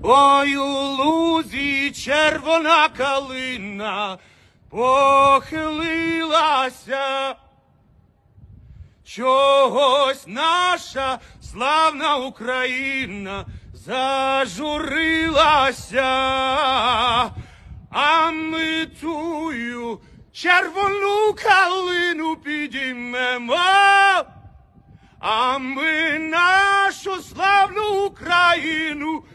Ой, у лузі червона калина похилилася, чогось наша славна Україна зажурилася, а ми тую червону калину підіймемо, а ми нашу славну Україну